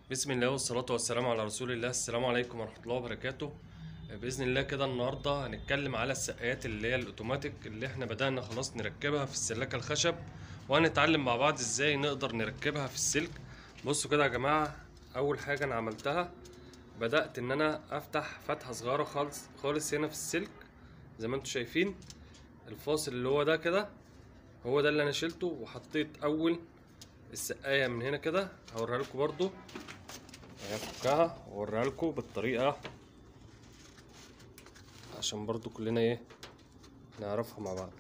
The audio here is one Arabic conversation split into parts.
بسم الله والصلاة والسلام على رسول الله. السلام عليكم ورحمة الله وبركاته. بإذن الله كده النهاردة هنتكلم على السقايات اللي هي الأوتوماتيك اللي احنا بدأنا خلاص نركبها في السلاكة الخشب، وهنتعلم مع بعض ازاي نقدر نركبها في السلك. بصوا كده يا جماعة، أول حاجة أنا عملتها بدأت إن أنا أفتح فتحة صغيرة خالص خالص هنا في السلك زي ما انتوا شايفين. الفاصل اللي هو ده كده هو ده اللي أنا شلته، وحطيت أول السقاية من هنا كده. هوريها لكم برضو، هفكها واوريها لكم بالطريقه عشان برضو كلنا نعرفها مع بعض.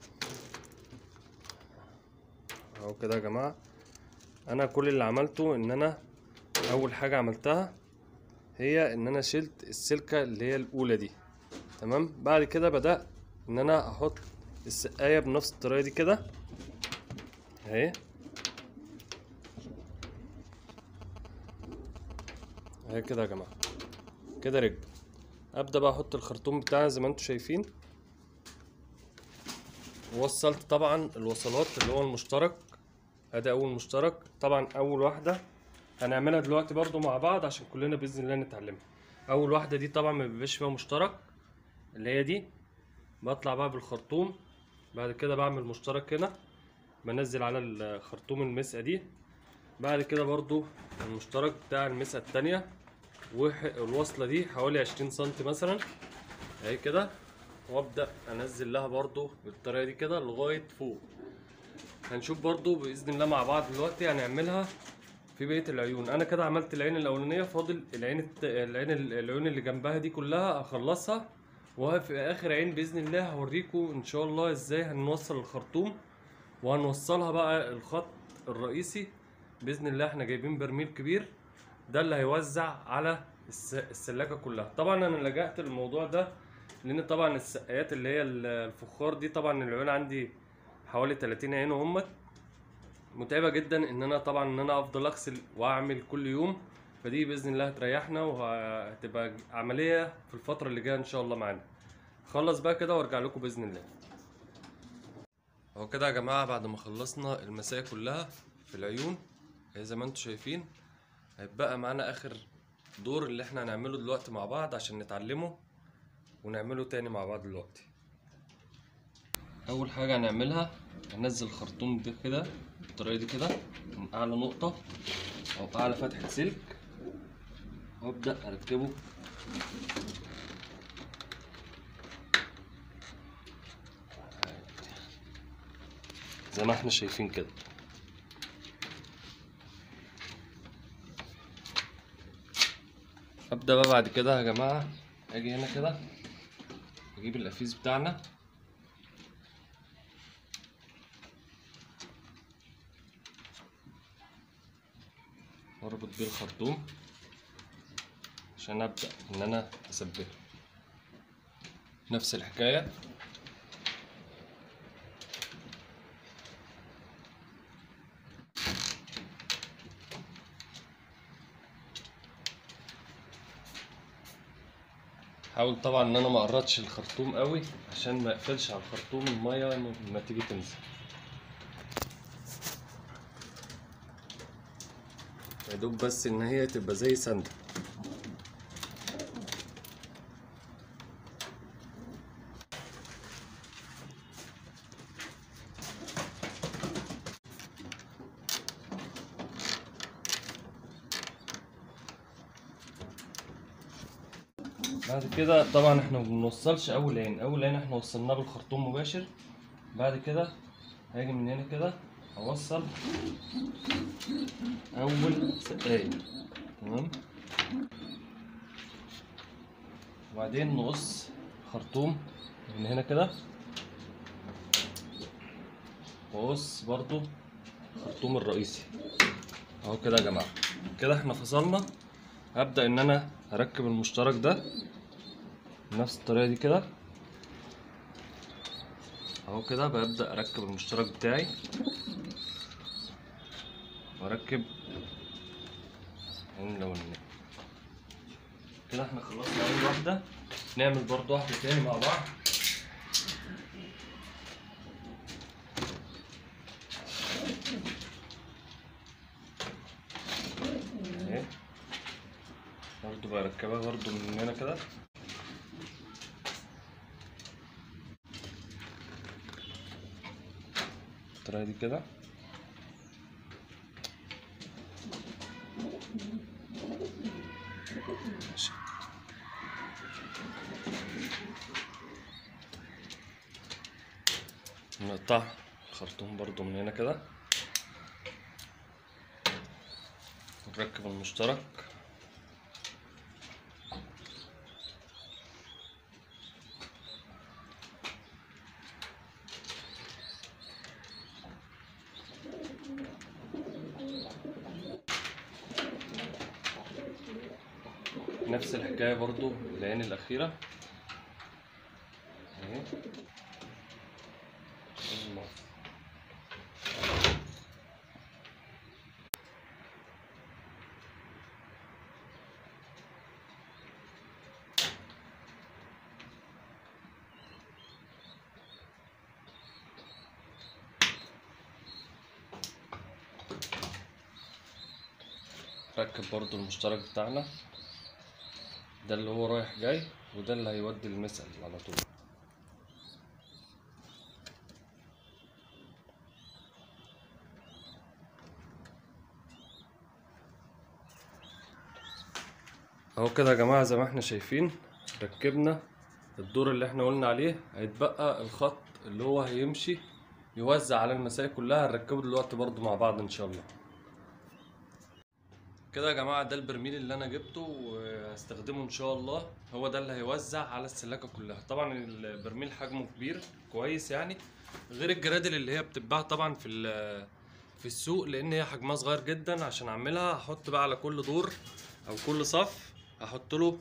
اهو كده يا جماعه، انا كل اللي عملته ان انا اول حاجه عملتها هي ان انا شلت السلكه اللي هي الاولى دي، تمام. بعد كده بدات ان انا احط السقايه بنفس الطريقه دي كده اهي اهي كده يا جماعه، كده رجل. ابدا بقى احط الخرطوم بتاعي زي ما انتم شايفين. وصلت طبعا الوصلات اللي هو المشترك، ادي اول مشترك. طبعا اول واحده هنعملها دلوقتي برضو مع بعض عشان كلنا باذن الله نتعلمها. اول واحده دي طبعا ما بيبقاش فيها مشترك، اللي هي دي. بطلع بقى بالخرطوم، بعد كده بعمل مشترك هنا، بنزل على الخرطوم المسقه دي. بعد كده برضو المشترك بتاع المسقه التانية، والوصله دي حوالي 20 سنتي مثلا اهي كده. وابدا انزل لها برضو بالطريقه دي كده لغايه فوق. هنشوف برضو باذن الله مع بعض دلوقتي هنعملها في بقيه العيون. انا كده عملت العين الاولانيه، فاضل العيون اللي جنبها دي كلها اخلصها، وفي اخر عين باذن الله هوريكم ان شاء الله ازاي هنوصل الخرطوم، وهنوصلها بقى الخط الرئيسي باذن الله. احنا جايبين برميل كبير ده اللي هيوزع على السلاكه كلها. طبعا انا لجأت للموضوع ده لان طبعا السقايات اللي هي الفخار دي، طبعا العيون عندي حوالي 30 عين، وهم متعبه جدا ان انا طبعا ان انا افضل اغسل واعمل كل يوم. فدي باذن الله هتريحنا وهتبقى عمليه في الفتره اللي جايه ان شاء الله معانا. خلص بقى كده وارجع لكم باذن الله. اهو كده يا جماعه، بعد ما خلصنا المسائل كلها في العيون زي ما انتم شايفين، هيبقى معانا اخر دور اللي احنا هنعمله دلوقتي مع بعض عشان نتعلمه ونعمله تاني مع بعض دلوقتي. اول حاجه هنعملها هننزل الخرطوم ده كده بالطريقه دي كده من اعلى نقطه او اعلى فتحه سلك، وابدا اركبه زي ما احنا شايفين كده. ابدا بقى بعد كده يا جماعه اجي هنا كده اجيب القفيز بتاعنا، واربط بيه الخرطوم عشان ابدا ان انا اثبته. نفس الحكايه حاول طبعا ان انا ما اقرطش الخرطوم قوي عشان ما اقفلش على الخرطوم الميه لما تيجي تنزل. يا دوب بس ان هي تبقى زي سنده. بعد كده طبعا احنا ما بنوصلش اول عين، اول عين احنا وصلناه بالخرطوم مباشر. بعد كده هاجي من هنا كده اوصل اول سقايه، تمام. وبعدين نقص خرطوم من هنا كده، واقص برضو الخرطوم الرئيسي اهو كده يا جماعه. كده احنا فصلنا. هبدأ ان انا اركب المشترك ده بنفس الطريقه دي كده اهو كده. ببدأ اركب المشترك بتاعي واركب عين الاولانيه كده. احنا خلصنا اول واحده، نعمل برضو واحده تاني مع بعض. اهي برضو بركبها برضو من هنا كده. بالطريقة دي كده. ماشي. نقطع الخرطوم برضو من هنا كده، ونركب المشترك. نفس الحكاية برضو العين الأخيرة اهي. ركب برضو المشترك بتاعنا ده اللي هو رايح جاي، وده اللي هيودي المسقل على طول. اهو كده يا جماعة زي ما احنا شايفين ركبنا الدور اللي احنا قلنا عليه. هيتبقى الخط اللي هو هيمشي يوزع على المسائل كلها، هنركبه دلوقتي برضو مع بعض ان شاء الله. كده يا جماعة ده البرميل اللي انا جبته وهستخدمه ان شاء الله، هو ده اللي هيوزع على السلاكة كلها. طبعا البرميل حجمه كبير كويس يعني، غير الجرادل اللي هي بتتباع طبعا في السوق، لان هي حجمها صغير جدا. عشان اعملها هحط بقى على كل دور او كل صف هحط له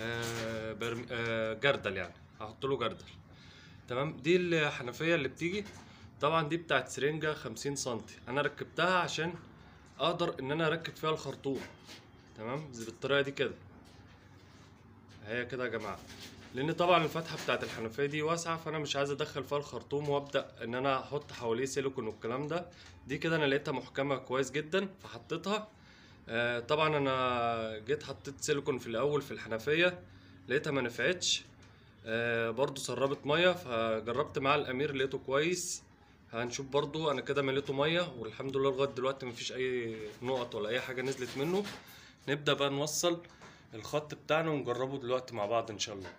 جردل، يعني هحط له جردل. تمام. دي الحنفية اللي بتيجي طبعا دي بتاعت سرنجة 50 سنتي، انا ركبتها عشان اقدر ان انا اركب فيها الخرطوم. تمام. زي بالطريقة دي كده هي كده يا جماعة، لان طبعا الفتحة بتاعت الحنفية دي واسعة، فانا مش عايز ادخل فيها الخرطوم وابدأ ان انا احط حواليه سيليكون والكلام ده. دي كده انا لقيتها محكمة كويس جدا فحطيتها. طبعا انا جيت حطيت سيليكون في الاول في الحنفية، لقيتها ما نفعتش. برضو سربت ميه، فجربت مع الامير لقيته كويس. هنشوف برضو. انا كده مليته ميه والحمد لله لغايه دلوقتي مفيش اي نقط ولا اي حاجه نزلت منه. نبدا بقى نوصل الخط بتاعنا ونجربه دلوقتي مع بعض ان شاء الله.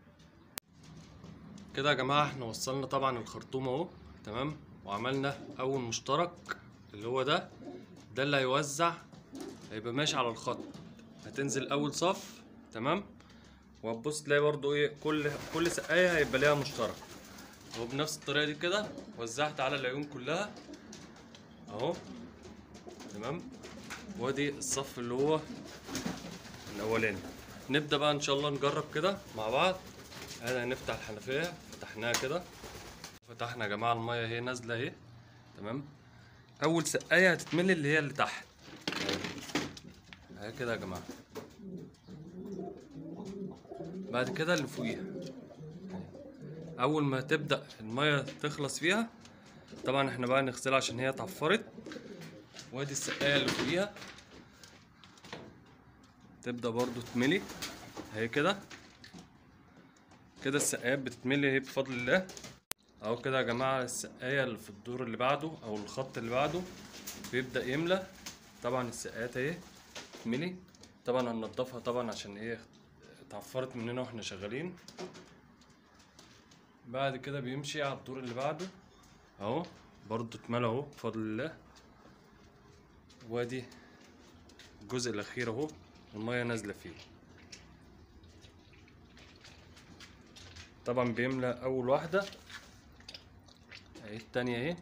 كده يا جماعه احنا وصلنا طبعا الخرطوم اهو. تمام. وعملنا اول مشترك اللي هو ده اللي هيوزع، هيبقى ماشي على الخط. هتنزل اول صف. تمام. وهتبص تلاقي برضو ايه كل سقايه هيبقى ليها مشترك اهو. بنفس الطريقه دي كده وزعت على العيون كلها اهو. تمام. وادي الصف اللي هو الاولاني. نبدا بقى ان شاء الله نجرب كده مع بعض. هنفتح الحنفيه، فتحناها كده، فتحنا يا جماعه الميه اهي نازله اهي. تمام. اول سقايه هتتملي اللي هي اللي تحت اهي كده يا جماعه. بعد كده اللي فوقيها اول ما تبدا الميه تخلص فيها طبعا احنا بقى نغسلها عشان هي اتعفرت. وادي السقايه اللي فوقيها تبدا برضو تملي اهي كده. كده السقايات بتتملي اهي بفضل الله اهو. كده يا جماعه السقايه اللي في الدور اللي بعده او الخط اللي بعده بيبدا يملى. طبعا السقايات اهي تملي. طبعا هننضفها طبعا عشان ايه اتعفرت مننا واحنا شغالين. بعد كده بيمشي على الدور اللي بعده اهو، برضو اتملى اهو بفضل الله. وادي الجزء الاخير اهو الميه نازله فيه. طبعا بيملى اول واحده اهي، التانية اهي.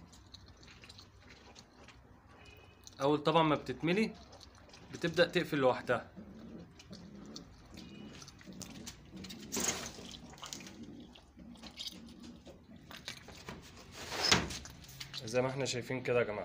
اول طبعا ما بتتملي بتبدأ تقفل لوحدها. زي ما احنا شايفين كده يا جماعة.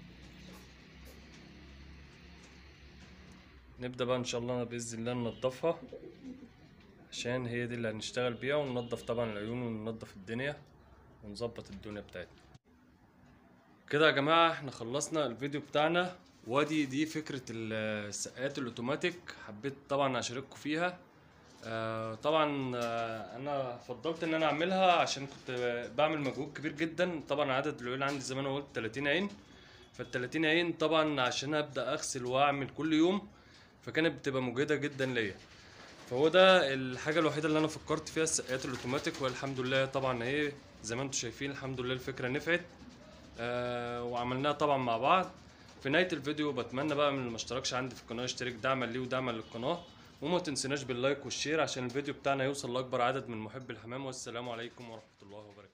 نبدأ بقى ان شاء الله بإذن الله ننضفها عشان هي دي اللي هنشتغل بيها، وننضف طبعا العيون وننضف الدنيا ونظبط الدنيا بتاعتنا. كده يا جماعة احنا خلصنا الفيديو بتاعنا دي فكرة السقايات الاوتوماتيك، حبيت طبعا اشارككم فيها. طبعا انا فضلت ان انا اعملها عشان كنت بعمل مجهود كبير جدا. طبعا عدد العيون عندي زي ما انا قلت 30 عين، فال30 عين طبعا عشان ابدا اغسل واعمل كل يوم فكانت بتبقى مجهدة جدا ليا. فهو ده الحاجة الوحيدة اللي انا فكرت فيها، السقايات الاوتوماتيك، والحمد لله طبعا ايه زي ما انتم شايفين الحمد لله الفكرة نفعت. وعملناها طبعا مع بعض. في نهاية الفيديو بتمنى بقى من اللي ما اشتركش عندي في القناة يشترك دعما ليه ودعما للقناة، وما تنسناش باللايك والشير عشان الفيديو بتاعنا يوصل لأكبر عدد من محبي الحمام. والسلام عليكم ورحمة الله وبركاته.